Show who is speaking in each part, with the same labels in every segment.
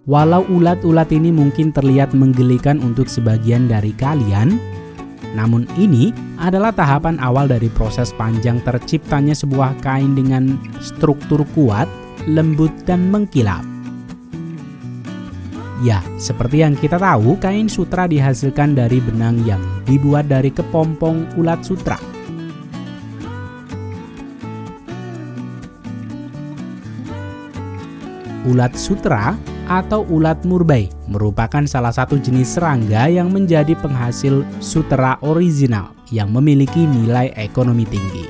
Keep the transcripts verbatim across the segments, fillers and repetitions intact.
Speaker 1: Walau ulat-ulat ini mungkin terlihat menggelikan untuk sebagian dari kalian, namun ini adalah tahapan awal dari proses panjang terciptanya sebuah kain dengan struktur kuat, lembut, dan mengkilap. Ya, seperti yang kita tahu, kain sutra dihasilkan dari benang yang dibuat dari kepompong ulat sutra. Ulat sutra atau ulat murbei merupakan salah satu jenis serangga yang menjadi penghasil sutera original yang memiliki nilai ekonomi tinggi.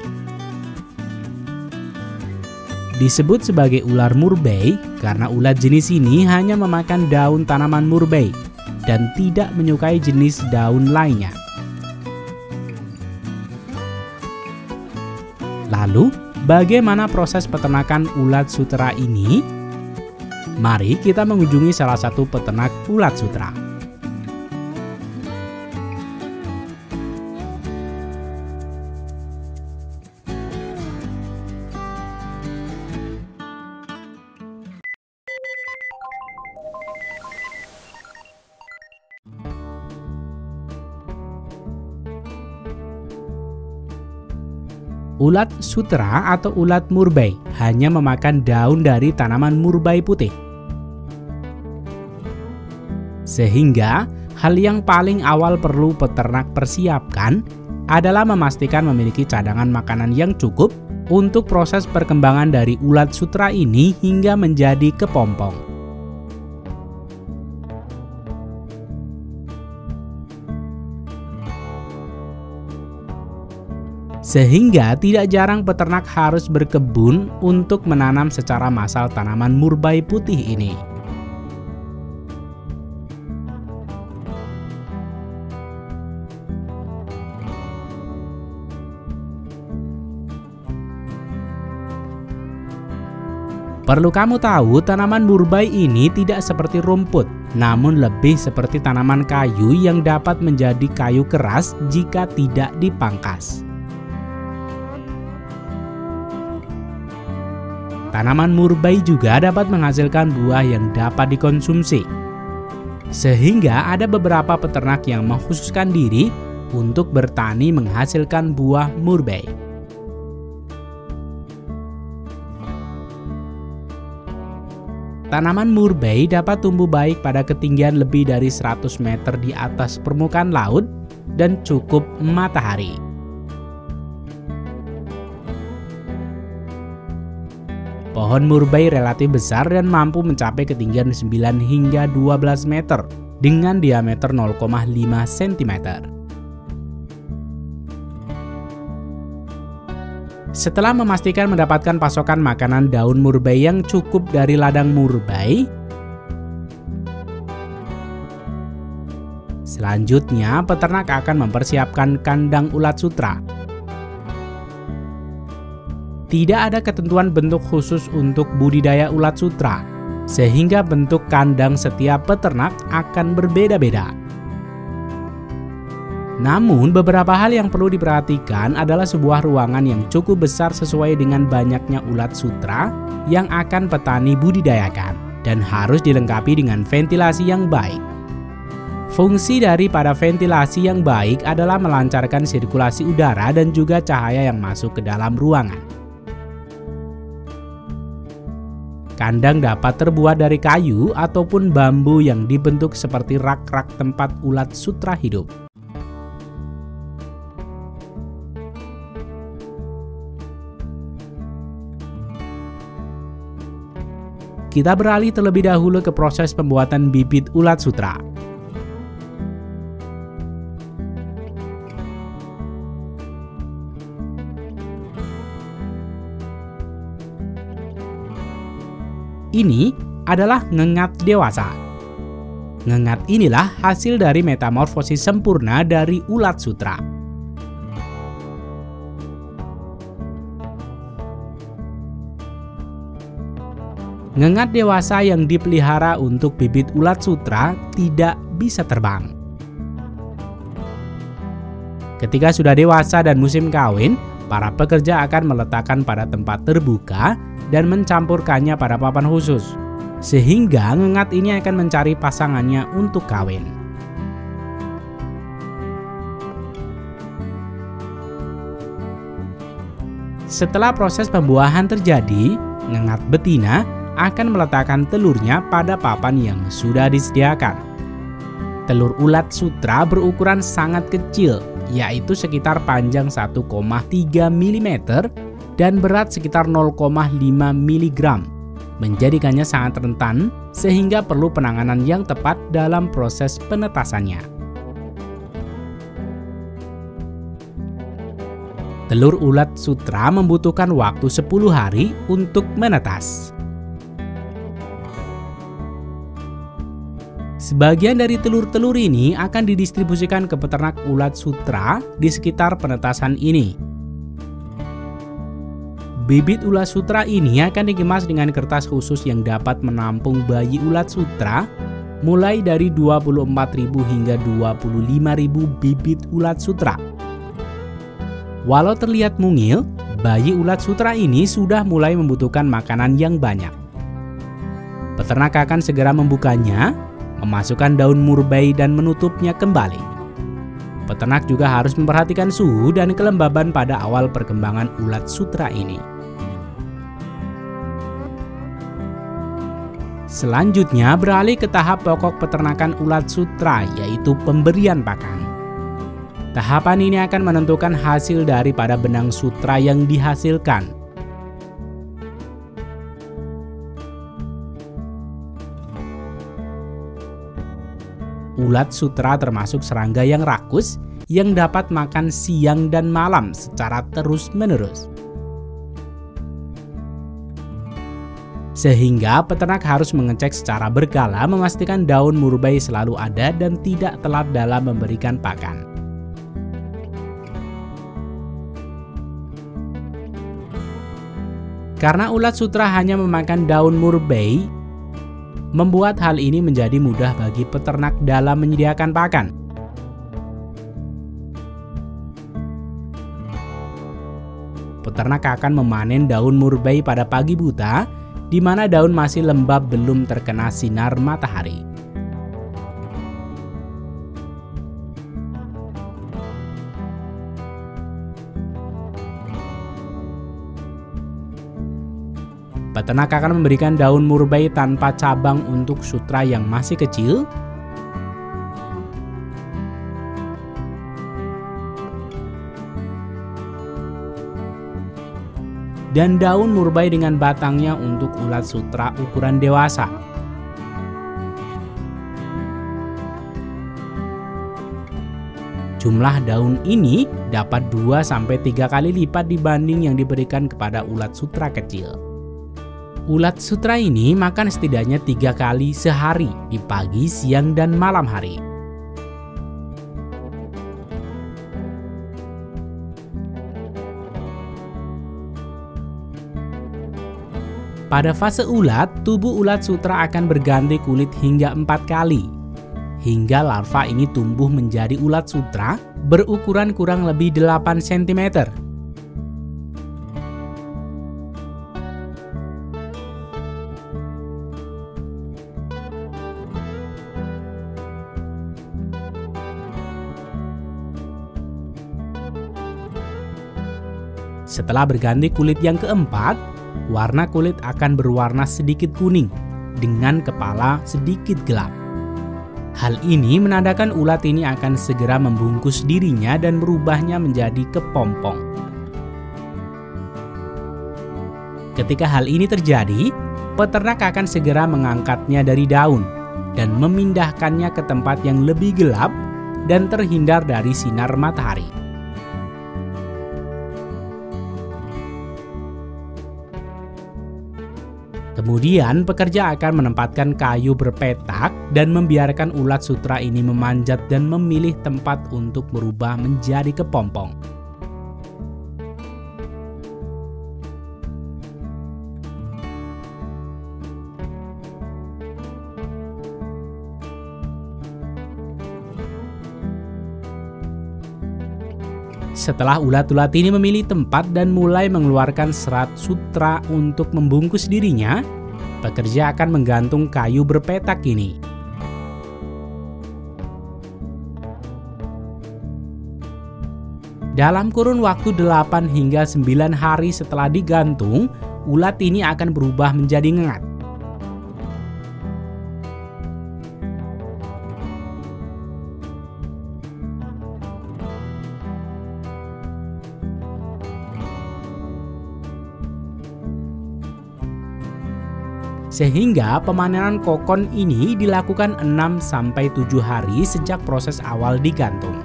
Speaker 1: Disebut sebagai ular murbei karena ulat jenis ini hanya memakan daun tanaman murbei dan tidak menyukai jenis daun lainnya. Lalu, bagaimana proses peternakan ulat sutera ini? Mari kita mengunjungi salah satu peternak ulat sutra. Ulat sutra atau ulat murbei hanya memakan daun dari tanaman murbei putih. Sehingga, hal yang paling awal perlu peternak persiapkan adalah memastikan memiliki cadangan makanan yang cukup untuk proses perkembangan dari ulat sutra ini hingga menjadi kepompong. Sehingga tidak jarang peternak harus berkebun untuk menanam secara massal tanaman murbei putih ini. Perlu kamu tahu, tanaman murbei ini tidak seperti rumput, namun lebih seperti tanaman kayu yang dapat menjadi kayu keras jika tidak dipangkas. Tanaman murbei juga dapat menghasilkan buah yang dapat dikonsumsi. Sehingga ada beberapa peternak yang mengkhususkan diri untuk bertani menghasilkan buah murbei. Tanaman murbei dapat tumbuh baik pada ketinggian lebih dari seratus meter di atas permukaan laut dan cukup matahari. Pohon murbei relatif besar dan mampu mencapai ketinggian sembilan hingga dua belas meter dengan diameter nol koma lima sentimeter. Setelah memastikan mendapatkan pasokan makanan daun murbei yang cukup dari ladang murbei, selanjutnya peternak akan mempersiapkan kandang ulat sutra. Tidak ada ketentuan bentuk khusus untuk budidaya ulat sutra, sehingga bentuk kandang setiap peternak akan berbeda-beda. Namun, beberapa hal yang perlu diperhatikan adalah sebuah ruangan yang cukup besar sesuai dengan banyaknya ulat sutra yang akan petani budidayakan dan harus dilengkapi dengan ventilasi yang baik. Fungsi daripada ventilasi yang baik adalah melancarkan sirkulasi udara dan juga cahaya yang masuk ke dalam ruangan. Kandang dapat terbuat dari kayu ataupun bambu yang dibentuk seperti rak-rak tempat ulat sutra hidup. Kita beralih terlebih dahulu ke proses pembuatan bibit ulat sutra. Ini adalah ngengat dewasa. Ngengat inilah hasil dari metamorfosis sempurna dari ulat sutra. Ngengat dewasa yang dipelihara untuk bibit ulat sutra tidak bisa terbang. Ketika sudah dewasa dan musim kawin, para pekerja akan meletakkan pada tempat terbuka dan mencampurkannya pada papan khusus. sehingga ngengat ini akan mencari pasangannya untuk kawin. Setelah proses pembuahan terjadi, ngengat betina akan meletakkan telurnya pada papan yang sudah disediakan. Telur ulat sutra berukuran sangat kecil, yaitu sekitar panjang satu koma tiga milimeter dan berat sekitar nol koma lima miligram, menjadikannya sangat rentan sehingga perlu penanganan yang tepat dalam proses penetasannya. Telur ulat sutra membutuhkan waktu sepuluh hari untuk menetas. Sebagian dari telur-telur ini akan didistribusikan ke peternak ulat sutra di sekitar penetasan ini. Bibit ulat sutra ini akan dikemas dengan kertas khusus yang dapat menampung bayi ulat sutra mulai dari dua puluh empat ribu hingga dua puluh lima ribu bibit ulat sutra. Walau terlihat mungil, bayi ulat sutra ini sudah mulai membutuhkan makanan yang banyak. Peternak akan segera membukanya, memasukkan daun murbei dan menutupnya kembali. Peternak juga harus memperhatikan suhu dan kelembaban pada awal perkembangan ulat sutra ini. Selanjutnya beralih ke tahap pokok peternakan ulat sutra, yaitu pemberian pakan. Tahapan ini akan menentukan hasil daripada benang sutra yang dihasilkan. Ulat sutra termasuk serangga yang rakus yang dapat makan siang dan malam secara terus-menerus. Sehingga peternak harus mengecek secara berkala memastikan daun murbei selalu ada dan tidak telat dalam memberikan pakan. Karena ulat sutra hanya memakan daun murbei, membuat hal ini menjadi mudah bagi peternak dalam menyediakan pakan. Peternak akan memanen daun murbei pada pagi buta, di mana daun masih lembab belum terkena sinar matahari. Peternak akan memberikan daun murbei tanpa cabang untuk sutra yang masih kecil. Dan daun murbei dengan batangnya untuk ulat sutra ukuran dewasa. Jumlah daun ini dapat dua sampai tiga kali lipat dibanding yang diberikan kepada ulat sutra kecil. Ulat sutra ini makan setidaknya tiga kali sehari di pagi, siang, dan malam hari. Pada fase ulat, tubuh ulat sutra akan berganti kulit hingga empat kali, hingga larva ini tumbuh menjadi ulat sutra berukuran kurang lebih delapan sentimeter. Setelah berganti kulit yang keempat, warna kulit akan berwarna sedikit kuning dengan kepala sedikit gelap. Hal ini menandakan ulat ini akan segera membungkus dirinya dan berubahnya menjadi kepompong. Ketika hal ini terjadi, peternak akan segera mengangkatnya dari daun dan memindahkannya ke tempat yang lebih gelap dan terhindar dari sinar matahari. Kemudian pekerja akan menempatkan kayu berpetak dan membiarkan ulat sutra ini memanjat dan memilih tempat untuk berubah menjadi kepompong. Setelah ulat-ulat ini memilih tempat dan mulai mengeluarkan serat sutra untuk membungkus dirinya, Pekerja akan menggantung kayu berpetak ini. Dalam kurun waktu delapan hingga sembilan hari setelah digantung, ulat ini akan berubah menjadi ngengat. Sehingga pemanenan kokon ini dilakukan enam sampai tujuh hari sejak proses awal digantung.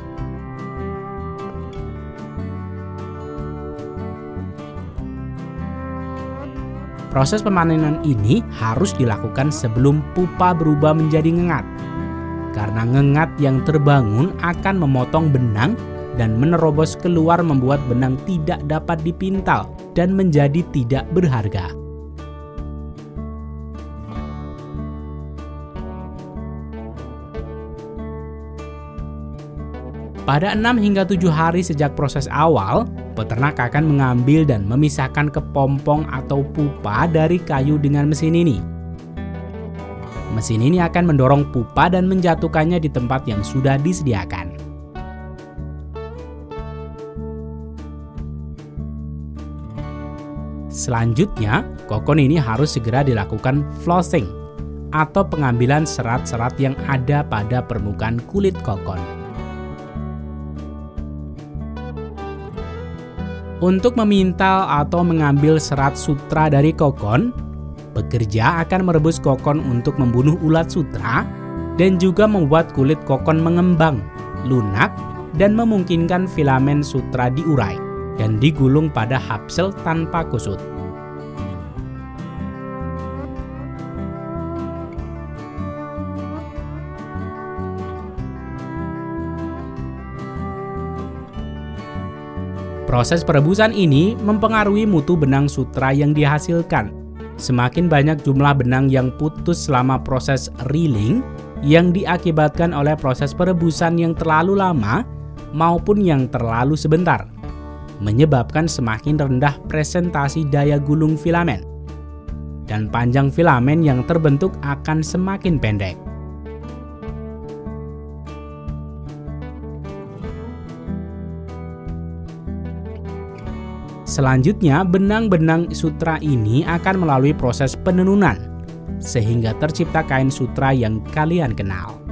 Speaker 1: Proses pemanenan ini harus dilakukan sebelum pupa berubah menjadi ngengat. Karena ngengat yang terbangun akan memotong benang dan menerobos keluar membuat benang tidak dapat dipintal dan menjadi tidak berharga. Pada enam hingga tujuh hari sejak proses awal, peternak akan mengambil dan memisahkan kepompong atau pupa dari kayu dengan mesin ini. Mesin ini akan mendorong pupa dan menjatuhkannya di tempat yang sudah disediakan. Selanjutnya, kokon ini harus segera dilakukan flossing atau pengambilan serat-serat yang ada pada permukaan kulit kokon. Untuk memintal atau mengambil serat sutra dari kokon, pekerja akan merebus kokon untuk membunuh ulat sutra dan juga membuat kulit kokon mengembang, lunak, dan memungkinkan filamen sutra diurai dan digulung pada hapsel tanpa kusut. Proses perebusan ini mempengaruhi mutu benang sutra yang dihasilkan. Semakin banyak jumlah benang yang putus selama proses reeling yang diakibatkan oleh proses perebusan yang terlalu lama maupun yang terlalu sebentar, menyebabkan semakin rendah presentasi daya gulung filamen. Dan panjang filamen yang terbentuk akan semakin pendek. Selanjutnya, benang-benang sutra ini akan melalui proses penenunan, sehingga tercipta kain sutra yang kalian kenal.